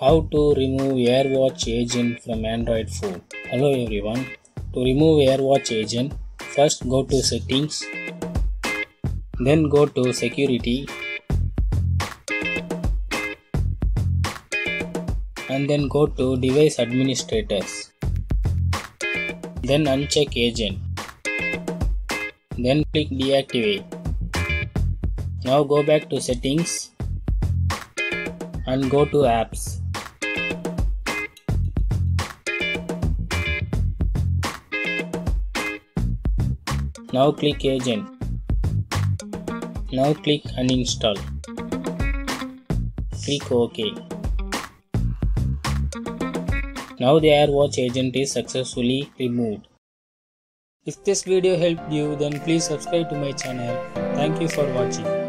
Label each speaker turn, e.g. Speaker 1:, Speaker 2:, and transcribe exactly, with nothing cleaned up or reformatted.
Speaker 1: How to remove airwatch agent from Android phone. Hello everyone. To remove airwatch agent, first go to settings, then go to security, and then go to device administrators. Then uncheck agent. Then click deactivate. Now go back to settings and go to apps. Now click agent. Now click uninstall. Click OK. Now the airwatch agent is successfully removed. If this video helped you, then please subscribe to my channel. Thank you for watching.